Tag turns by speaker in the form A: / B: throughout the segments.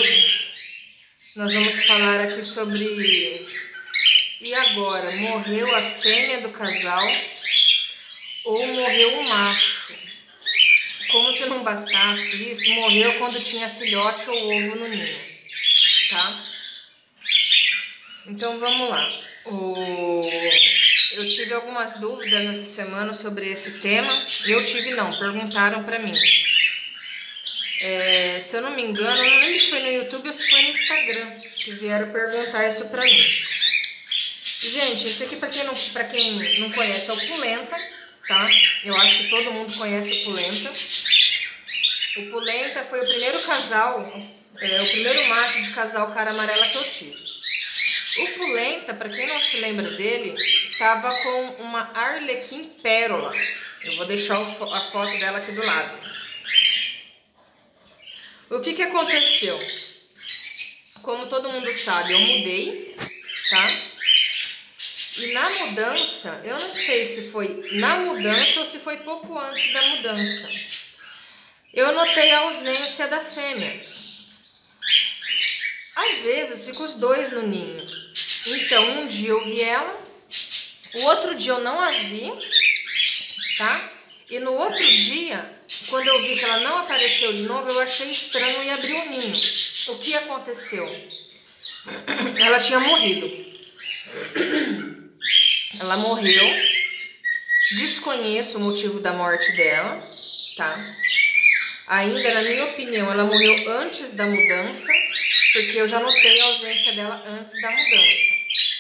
A: Hoje nós vamos falar aqui sobre e agora, morreu a fêmea do casal ou morreu o macho? Como se não bastasse isso, morreu quando tinha filhote ou ovo no ninho, tá? Então vamos lá. Eu tive algumas dúvidas essa semana sobre esse tema. Perguntaram pra mim. Se eu não me engano, eu não lembro se foi no YouTube ou se foi no Instagram que vieram perguntar isso pra mim. Gente, isso aqui pra quem não conhece é o Pulenta, tá? Eu acho que todo mundo conhece o Pulenta. O Pulenta foi o primeiro casal, o primeiro macho de casal cara amarela que eu tive. O Pulenta, para quem não se lembra dele, tava com uma Arlequim Pérola. Eu vou deixar a foto dela aqui do lado. O que aconteceu? Como todo mundo sabe, eu mudei, tá? E na mudança, eu não sei se foi na mudança ou se foi pouco antes da mudança, eu notei a ausência da fêmea. Às vezes ficam os dois no ninho. Então, um dia eu vi ela, o outro dia eu não a vi, tá? E no outro dia, quando eu vi que ela não apareceu de novo, eu achei estranho e abri o ninho. O que aconteceu? Ela tinha morrido. Ela morreu. Desconheço o motivo da morte dela, tá? Ainda, na minha opinião, ela morreu antes da mudança, porque eu já notei a ausência dela antes da mudança.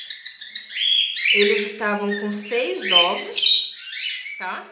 A: Eles estavam com 6 ovos, tá?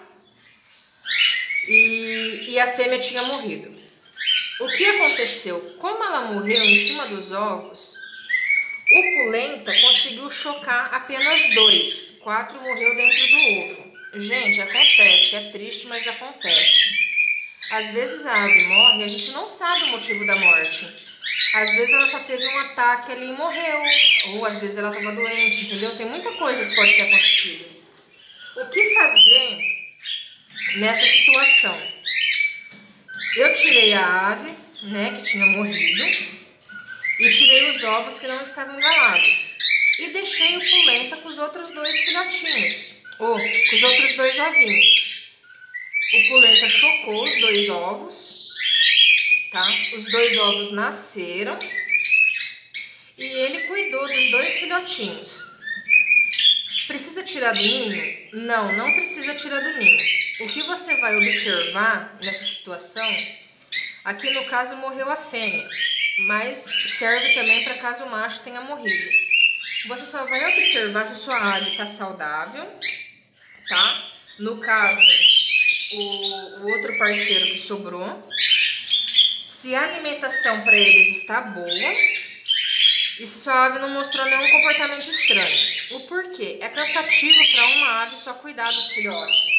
A: E a fêmea tinha morrido. O que aconteceu? Como ela morreu em cima dos ovos, o Pulenta conseguiu chocar apenas 2. 4 morreu dentro do ovo. Gente, acontece, é triste, mas acontece. Às vezes a ave morre e a gente não sabe o motivo da morte. Às vezes ela só teve um ataque ali e morreu. Ou às vezes ela estava doente, entendeu? Tem muita coisa que pode ter acontecido. O que fazer nessa situação? Eu tirei a ave, né, que tinha morrido, e tirei os ovos que não estavam engalados. E deixei o Pulenta com os outros 2 filhotinhos, ou com os outros 2 ovinhos. O Pulenta chocou os 2 ovos, tá? Os 2 ovos nasceram e ele cuidou dos 2 filhotinhos. Precisa tirar do ninho? Não, não precisa tirar do ninho. O que você vai observar nessa situação, aqui no caso morreu a fêmea, mas serve também para caso o macho tenha morrido. Você só vai observar se sua ave está saudável, tá? No caso, o outro parceiro que sobrou, se a alimentação para eles está boa e se sua ave não mostrou nenhum comportamento estranho. O porquê? É cansativo para uma ave só cuidar dos filhotes.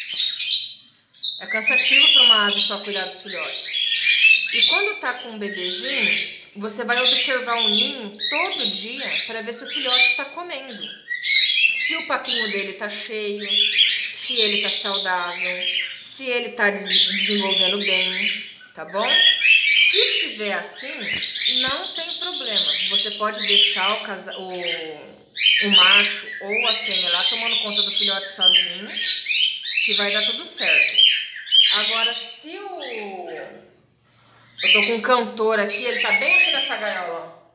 A: É cansativo para uma ave só cuidar dos filhotes. E quando tá com um bebezinho, você vai observar o ninho todo dia para ver se o filhote está comendo. Se o papinho dele está cheio, se ele está saudável, se ele está desenvolvendo bem, tá bom? Se tiver assim, não tem problema. Você pode deixar o macho ou a fêmea lá tomando conta do filhote sozinho, que vai dar tudo certo. Agora, se eu tô com um cantor aqui, ele tá bem aqui nessa gaiola, ó.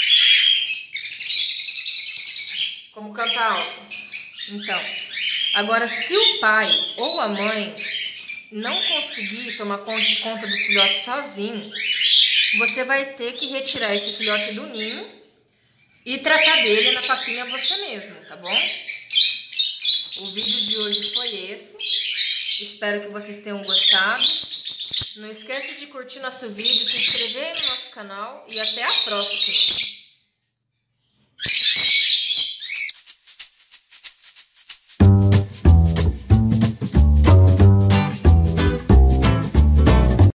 A: Como canta alto. Então, agora se o pai ou a mãe não conseguir tomar conta do filhote sozinho, você vai ter que retirar esse filhote do ninho e tratar dele na papinha você mesmo, tá bom? O vídeo de hoje foi esse. Espero que vocês tenham gostado. Não esquece de curtir nosso vídeo, se inscrever no nosso canal e até a próxima.